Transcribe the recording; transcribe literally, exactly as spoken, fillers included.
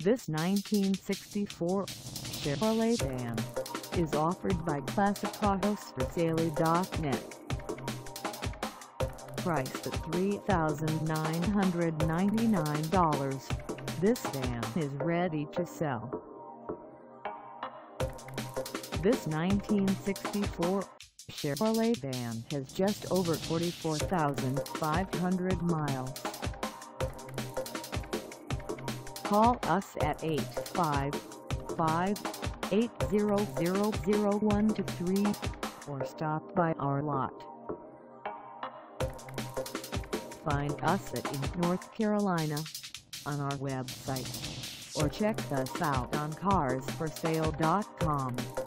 This nineteen sixty-four Chevrolet van is offered by Classic Autos For Sale dot net. Priced at three thousand nine hundred ninety-nine dollars, this van is ready to sell. This nineteen sixty-four Chevrolet van has just over forty-four thousand five hundred miles. Call us at eight five five, eight zero zero, zero one two three or stop by our lot. Find us at in North Carolina on our website or check us out on Cars For Sale dot com.